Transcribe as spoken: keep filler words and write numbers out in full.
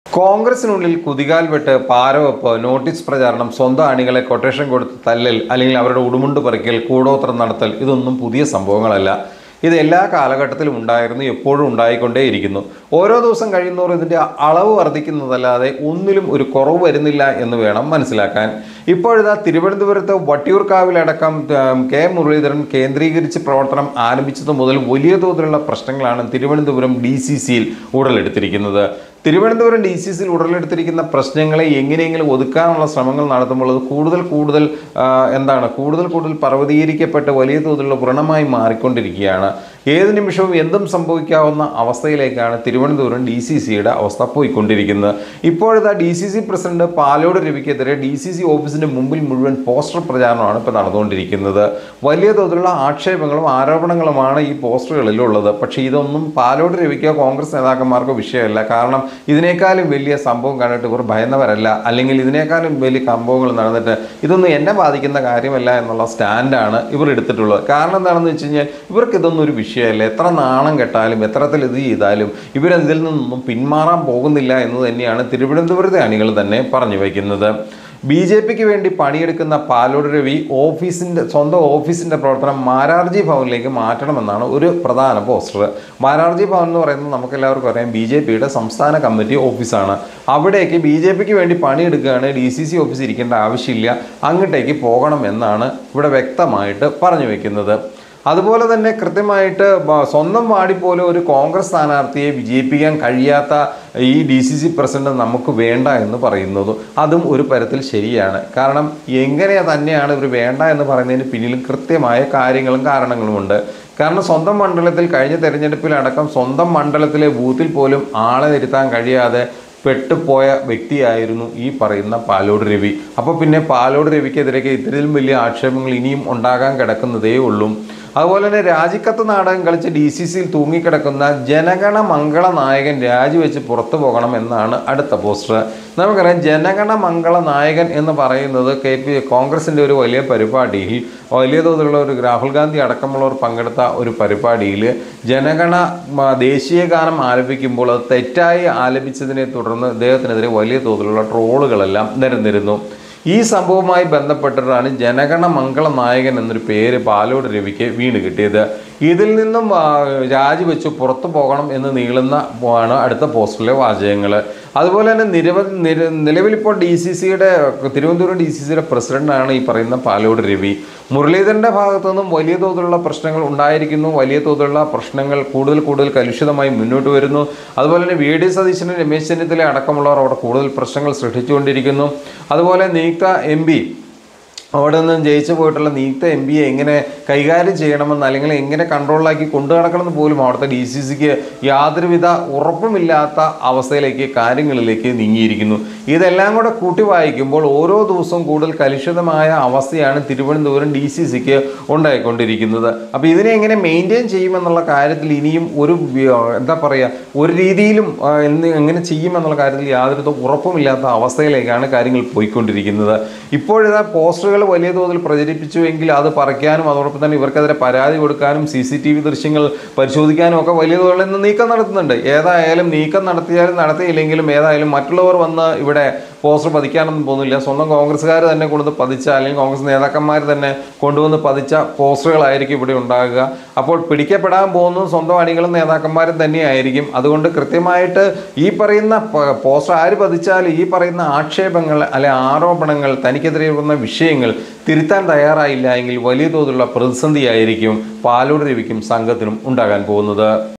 കോൺഗ്രസിനുള്ളിൽ കുതികാൽ വെട്ട്, പാരവെപ്പ്, നോട്ടീസ് പ്രചാരണം, സ്വന്തം അണികളെ കൊട്ടേഷൻ കൊടുത്ത് തല്ലൽ അല്ലെങ്കിൽ അവരുടെ ഉടുമുണ്ട് പറിക്കൽ, കൂടോത്രം നടത്തൽ ഇതൊന്നും പുതിയ സംഭവങ്ങളല്ല. ഇത് എല്ലാ കാലഘട്ടത്തിലും ഉണ്ടായിരുന്നു, എപ്പോഴും ഉണ്ടായിക്കൊണ്ടേയിരിക്കുന്നു. ഓരോ ദിവസം കഴിയുന്നതോറും ഇതിൻ്റെ അളവ് വർദ്ധിക്കുന്നതല്ലാതെ ഒന്നിലും ഒരു കുറവ് വരുന്നില്ല എന്ന് വേണം മനസ്സിലാക്കാൻ. ഇപ്പോഴിതാ തിരുവനന്തപുരത്ത് വട്ടിയൂർക്കാവിലടക്കം കെ മുരളീധരൻ കേന്ദ്രീകരിച്ച് പ്രവർത്തനം ആരംഭിച്ചത് മുതൽ വലിയ തോതിലുള്ള പ്രശ്നങ്ങളാണ് തിരുവനന്തപുരം ഡി സി സിയിൽ ഉടലെടുത്തിരിക്കുന്നത്. തിരുവനന്തപുരം ഡി സി സിയിൽ ഉടലെടുത്തിരിക്കുന്ന പ്രശ്നങ്ങളെ എങ്ങനെയെങ്കിലും ഒതുക്കാനുള്ള ശ്രമങ്ങൾ നടത്തുമ്പോൾ അത് കൂടുതൽ കൂടുതൽ എന്താണ് കൂടുതൽ കൂടുതൽ പർവ്വതീകരിക്കപ്പെട്ട് വലിയ തോതിലുള്ള വ്രണമായി മാറിക്കൊണ്ടിരിക്കുകയാണ്. ഏത് നിമിഷവും എന്തും സംഭവിക്കാവുന്ന അവസ്ഥയിലേക്കാണ് തിരുവനന്തപുരം ഡി സി സിയുടെ അവസ്ഥ പോയിക്കൊണ്ടിരിക്കുന്നത്. ഇപ്പോഴത്തെ D C C president Palode രവിക്കെതിരെ ഡി സി സി ഓഫീസിന്റെ മുമ്പിൽ മുഴുവൻ പോസ്റ്റർ പ്രചാരണമാണ് ഇപ്പോൾ നടന്നുകൊണ്ടിരിക്കുന്നത്. വലിയ തോതിലുള്ള ആക്ഷേപങ്ങളും ആരോപണങ്ങളുമാണ് ഈ പോസ്റ്ററുകളിലുള്ളത്. പക്ഷേ ഇതൊന്നും പാലോട് രവിക്കോ കോൺഗ്രസ് നേതാക്കന്മാർക്കോ വിഷയമല്ല. കാരണം ഇതിനേക്കാളും വലിയ സംഭവം കണ്ടിട്ട് ഇവർ ഭയന്നവരല്ല, അല്ലെങ്കിൽ ഇതിനേക്കാളും വലിയ സംഭവങ്ങൾ നടന്നിട്ട് ഇതൊന്നും എന്നെ ബാധിക്കുന്ന കാര്യമല്ല എന്നുള്ള സ്റ്റാൻഡാണ് ഇവർ എടുത്തിട്ടുള്ളത്. കാരണം എന്താണെന്ന് വെച്ച് കഴിഞ്ഞാൽ ഇവർക്ക് ഇതൊന്നും ഒരു വിഷയമല്ല. എത്ര നാണം കെട്ടാലും എത്രത്തിൽ ഇത് ചെയ്താലും ഇവരതിൽ നിന്നൊന്നും പിന്മാറാൻ പോകുന്നില്ല എന്ന് തന്നെയാണ് തിരുവനന്തപുരത്തെ അണികൾ തന്നെ പറഞ്ഞു വയ്ക്കുന്നത്. ബി ജെ പിക്ക് വേണ്ടി പണിയെടുക്കുന്ന പാലോട് രവി ഓഫീസിൻ്റെ സ്വന്തം ഓഫീസിൻ്റെ പ്രവർത്തനം മാരാർജി ഭവനിലേക്ക് മാറ്റണമെന്നാണ് ഒരു പ്രധാന പോസ്റ്റർ. മാരാർജി ഭവൻ എന്ന് പറയുന്നത് നമുക്കെല്ലാവർക്കും അറിയാം ബി ജെ പിയുടെ സംസ്ഥാന കമ്മിറ്റി ഓഫീസാണ്. അവിടേക്ക് ബി ജെ പിക്ക് വേണ്ടി പണിയെടുക്കുകയാണ് ഡി സി സി ഓഫീസ് ഇരിക്കേണ്ട ആവശ്യമില്ല, അങ്ങോട്ടേക്ക് പോകണം എന്നാണ് ഇവിടെ വ്യക്തമായിട്ട് പറഞ്ഞു വയ്ക്കുന്നത്. അതുപോലെ തന്നെ കൃത്യമായിട്ട് സ്വന്തം വാർഡിൽ പോലും ഒരു കോൺഗ്രസ് സ്ഥാനാർത്ഥിയെ വിജയിപ്പിക്കാൻ കഴിയാത്ത ഈ ഡി സി സി പ്രസിഡന്റ് നമുക്ക് വേണ്ട എന്ന് പറയുന്നതും അതും ഒരു തരത്തിൽ ശരിയാണ്. കാരണം എങ്ങനെ തന്നെയാണ് ഇവർ വേണ്ട എന്ന് പറയുന്നതിന് പിന്നിലും കൃത്യമായ കാര്യങ്ങളും കാരണങ്ങളുമുണ്ട്. കാരണം സ്വന്തം മണ്ഡലത്തിൽ കഴിഞ്ഞ തെരഞ്ഞെടുപ്പിലടക്കം സ്വന്തം മണ്ഡലത്തിലെ ബൂത്തിൽ പോലും ആളെ ഇരുത്താൻ കഴിയാതെ പെട്ടുപോയ വ്യക്തിയായിരുന്നു ഈ പറയുന്ന പാലോട് രവി. അപ്പോൾ പിന്നെ പാലോട് രവിക്കെതിരേക്ക് ഇത്രയും വലിയ ആക്ഷേപങ്ങൾ ഇനിയും ഉണ്ടാകാൻ കിടക്കുന്നതേ ഉള്ളൂ. അതുപോലെ തന്നെ രാജിക്കത്ത് നാടകം കളിച്ച് ഡി സി സിയിൽ തൂങ്ങിക്കിടക്കുന്ന ജനഗണ മംഗള നായകൻ രാജിവെച്ച് പുറത്തു പോകണം എന്നാണ് അടുത്ത പോസ്റ്റർ. നമുക്കറിയാം ജനഗണ മംഗള നായകൻ എന്ന് പറയുന്നത് കെ പി കോൺഗ്രസിൻ്റെ ഒരു വലിയ പരിപാടിയിൽ വലിയ തോതിലുള്ള ഒരു രാഹുൽ ഗാന്ധി അടക്കമുള്ളവർ പങ്കെടുത്ത ഒരു പരിപാടിയിൽ ജനഗണ ദേശീയ ഗാനം ആലപിക്കുമ്പോൾ അത് തെറ്റായി ആലപിച്ചതിനെ തുടർന്ന് അദ്ദേഹത്തിനെതിരെ വലിയ തോതിലുള്ള ട്രോളുകളെല്ലാം നിരന്നിരുന്നു. ഈ സംഭവവുമായി ബന്ധപ്പെട്ടിട്ടാണ് ജനഗണ മംഗള നായകൻ എന്നൊരു പേര് പാലോട് രവിക്ക് വീണ് കിട്ടിയത്. ഇതിൽ നിന്നും രാജിവെച്ച് പുറത്തു പോകണം എന്ന് നീളുന്ന ആണ് അടുത്ത പോസ്റ്ററിലെ വാചകങ്ങൾ. അതുപോലെ തന്നെ നിരവധി നിര നിലവിലിപ്പോൾ ഡി സി സിയുടെ തിരുവനന്തപുരം ഡി സി സിയുടെ പ്രസിഡന്റാണ് ഈ പറയുന്ന പാലോട് രവി. മുരളീധരൻ്റെ ഭാഗത്തു നിന്നും വലിയ തോതിലുള്ള പ്രശ്നങ്ങൾ ഉണ്ടായിരിക്കുന്നു. വലിയ തോതിലുള്ള പ്രശ്നങ്ങൾ കൂടുതൽ കൂടുതൽ കലുഷിതമായി മുന്നോട്ട് വരുന്നു. അതുപോലെ തന്നെ വി ഡി സതീശനും രമേശ് ചെന്നിത്തല അടക്കമുള്ളവർ അവിടെ കൂടുതൽ പ്രശ്നങ്ങൾ സൃഷ്ടിച്ചുകൊണ്ടിരിക്കുന്നു. അതുപോലെ നിയുക്ത എം പി അവിടെ നിന്നും ജയിച്ചു പോയിട്ടുള്ള നിയുക്ത എം പിയെ എങ്ങനെ കൈകാര്യം ചെയ്യണമെന്ന് അല്ലെങ്കിൽ എങ്ങനെ കൺട്രോളിലാക്കി കൊണ്ടു നടക്കണമെന്ന് പോലും അവിടുത്തെ ഡി സി സിക്ക് യാതൊരുവിധ ഉറപ്പുമില്ലാത്ത അവസ്ഥയിലേക്ക് കാര്യങ്ങളിലേക്ക് നീങ്ങിയിരിക്കുന്നു. ഇതെല്ലാം കൂടെ കൂട്ടി വായിക്കുമ്പോൾ ഓരോ ദിവസവും കൂടുതൽ കലുഷിതമായ അവസ്ഥയാണ് തിരുവനന്തപുരം ഡി സി സിക്ക് ഉണ്ടായിക്കൊണ്ടിരിക്കുന്നത്. അപ്പോൾ ഇതിനെ എങ്ങനെ മെയിൻറ്റെയിൻ ചെയ്യുമെന്നുള്ള കാര്യത്തിൽ ഇനിയും ഒരു എന്താ പറയുക ഒരു രീതിയിലും എങ്ങനെ ചെയ്യുമെന്നുള്ള കാര്യത്തിൽ യാതൊരു ഉറപ്പുമില്ലാത്ത അവസ്ഥയിലേക്കാണ് കാര്യങ്ങൾ പോയിക്കൊണ്ടിരിക്കുന്നത്. ഇപ്പോഴിതാ പോസ്റ്ററുകൾ വലിയ തോതിൽ പ്രചരിപ്പിച്ചുവെങ്കിൽ അത് പറിക്കാനും അതോടൊപ്പം തന്നെ ഇവർക്കെതിരെ പരാതി കൊടുക്കാനും സി സി ടി വി ദൃശ്യങ്ങൾ പരിശോധിക്കാനും ഒക്കെ വലിയ തോതിൽ ഇന്ന് നീക്കം നടത്തുന്നുണ്ട്. ഏതായാലും നീക്കം നടത്തിയാലും നടത്തിയില്ലെങ്കിലും ഏതായാലും മറ്റുള്ളവർ വന്ന് ഇവിടെ പോസ്റ്റർ പതിക്കാനൊന്നും പോകുന്നില്ല. സ്വന്തം കോൺഗ്രസ്സുകാർ തന്നെ കൊണ്ടുവന്ന് പതിച്ച അല്ലെങ്കിൽ കോൺഗ്രസ് നേതാക്കന്മാർ തന്നെ കൊണ്ടുവന്ന് പതിച്ച പോസ്റ്ററുകളായിരിക്കും ഇവിടെ ഉണ്ടാകുക. അപ്പോൾ പിടിക്കപ്പെടാൻ പോകുന്നത് സ്വന്തം അണികളും നേതാക്കന്മാരും തന്നെയായിരിക്കും. അതുകൊണ്ട് കൃത്യമായിട്ട് ഈ പറയുന്ന പോസ്റ്റർ ആര് പതിച്ചാലും ഈ പറയുന്ന ആക്ഷേപങ്ങൾ അല്ലെ ആരോപണങ്ങൾ തനിക്കെതിരെ വരുന്ന വിഷയങ്ങൾ തിരുത്താൻ തയ്യാറായില്ല എങ്കിൽ വലിയ തോതിലുള്ള പ്രതിസന്ധിയായിരിക്കും പാലോട് രവിക്കും സംഘത്തിനും ഉണ്ടാകാൻ പോകുന്നത്.